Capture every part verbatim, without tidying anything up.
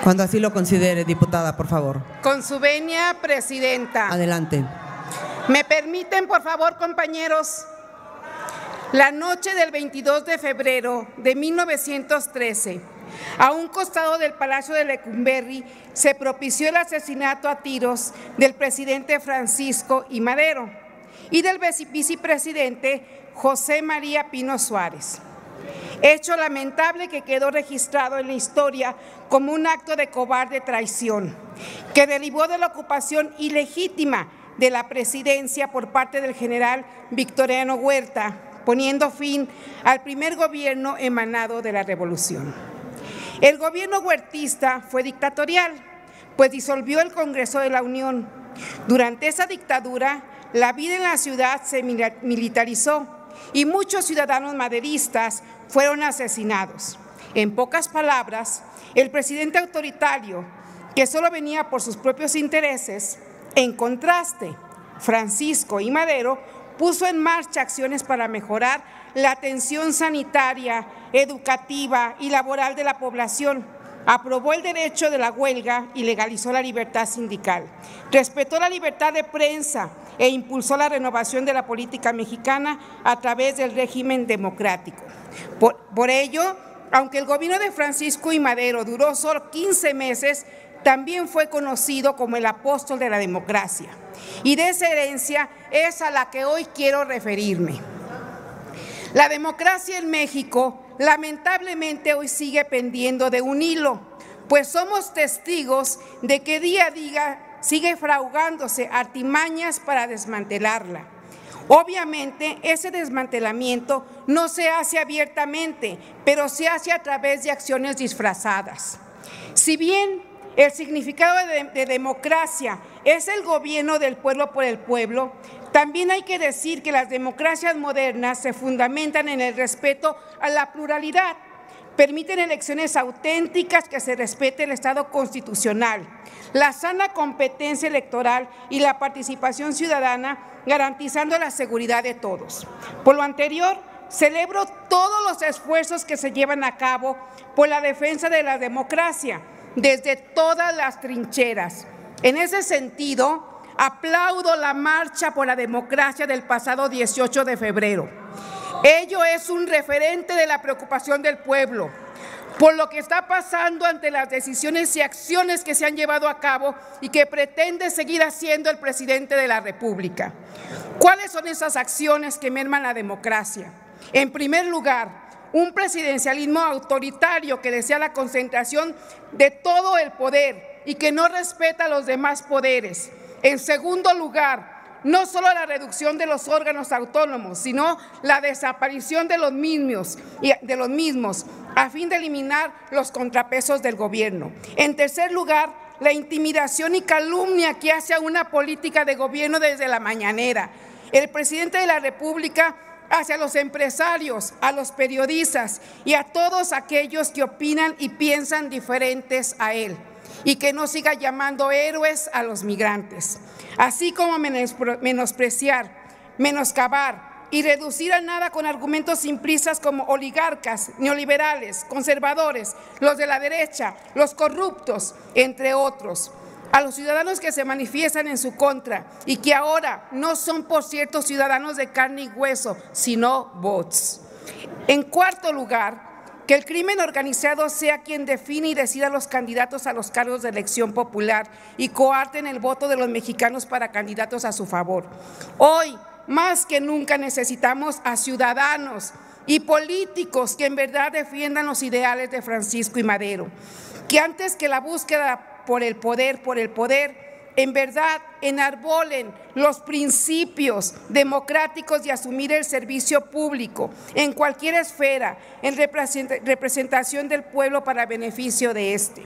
Cuando así lo considere, diputada, por favor. Con su venia, presidenta. Adelante. ¿Me permiten, por favor, compañeros? La noche del veintidós de febrero de mil novecientos trece, a un costado del Palacio de Lecumberri, se propició el asesinato a tiros del presidente Francisco I. Madero y del vicepresidente José María Pino Suárez. Hecho lamentable que quedó registrado en la historia como un acto de cobarde traición, que derivó de la ocupación ilegítima de la presidencia por parte del general Victoriano Huerta, poniendo fin al primer gobierno emanado de la revolución. El gobierno huertista fue dictatorial, pues disolvió el Congreso de la Unión. Durante esa dictadura, la vida en la ciudad se militarizó y muchos ciudadanos maderistas fueron asesinados. En pocas palabras, el presidente autoritario, que solo venía por sus propios intereses, en contraste, Francisco I. Madero puso en marcha acciones para mejorar la atención sanitaria, educativa y laboral de la población. Aprobó el derecho de la huelga y legalizó la libertad sindical. Respetó la libertad de prensa e impulsó la renovación de la política mexicana a través del régimen democrático. Por, por ello, aunque el gobierno de Francisco I. Madero duró solo quince meses, también fue conocido como el apóstol de la democracia. Y de esa herencia es a la que hoy quiero referirme. La democracia en México, lamentablemente, hoy sigue pendiendo de un hilo, pues somos testigos de que día a día sigue fraguándose artimañas para desmantelarla. Obviamente, ese desmantelamiento no se hace abiertamente, pero se hace a través de acciones disfrazadas. Si bien el significado de, de democracia es el gobierno del pueblo por el pueblo, también hay que decir que las democracias modernas se fundamentan en el respeto a la pluralidad, permiten elecciones auténticas, que se respete el Estado constitucional, la sana competencia electoral y la participación ciudadana, garantizando la seguridad de todos. Por lo anterior, celebro todos los esfuerzos que se llevan a cabo por la defensa de la democracia, desde todas las trincheras. En ese sentido, aplaudo la marcha por la democracia del pasado dieciocho de febrero. Ello es un referente de la preocupación del pueblo por lo que está pasando ante las decisiones y acciones que se han llevado a cabo y que pretende seguir haciendo el presidente de la República. ¿Cuáles son esas acciones que merman la democracia? En primer lugar, un presidencialismo autoritario que desea la concentración de todo el poder y que no respeta los demás poderes. En segundo lugar, no solo la reducción de los órganos autónomos, sino la desaparición de los mismos, de los mismos a fin de eliminar los contrapesos del gobierno. En tercer lugar, la intimidación y calumnia que hace a una política de gobierno desde la mañanera. El presidente de la República hacia los empresarios, a los periodistas y a todos aquellos que opinan y piensan diferentes a él, y que no siga llamando héroes a los migrantes, así como menospreciar, menoscabar y reducir a nada con argumentos sin prisas como oligarcas, neoliberales, conservadores, los de la derecha, los corruptos, entre otros. A los ciudadanos que se manifiestan en su contra y que ahora no son, por cierto, ciudadanos de carne y hueso, sino bots. En cuarto lugar, que el crimen organizado sea quien define y decida los candidatos a los cargos de elección popular y coarten el voto de los mexicanos para candidatos a su favor. Hoy, más que nunca, necesitamos a ciudadanos y políticos que en verdad defiendan los ideales de Francisco I. Madero, que antes que la búsqueda por el poder, por el poder, en verdad enarbolen los principios democráticos de asumir el servicio público en cualquier esfera, en representación del pueblo para beneficio de éste.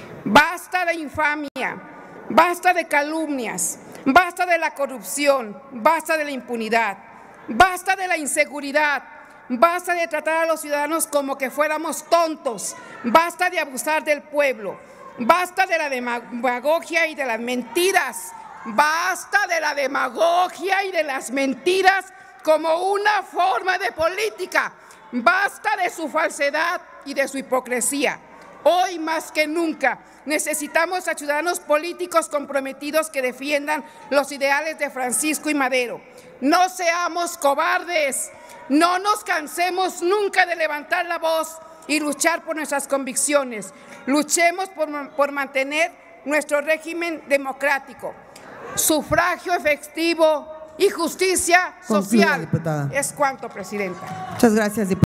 Basta de infamia, basta de calumnias, basta de la corrupción, basta de la impunidad, basta de la inseguridad, basta de tratar a los ciudadanos como que fuéramos tontos, basta de abusar del pueblo. Basta de la demagogia y de las mentiras, basta de la demagogia y de las mentiras como una forma de política, basta de su falsedad y de su hipocresía. Hoy más que nunca necesitamos a ciudadanos políticos comprometidos que defiendan los ideales de Francisco y Madero. No seamos cobardes, no nos cansemos nunca de levantar la voz y luchar por nuestras convicciones. Luchemos por, por mantener nuestro régimen democrático, sufragio efectivo y justicia Concluya, social. diputada. Es cuanto, presidenta. Muchas gracias, diputada.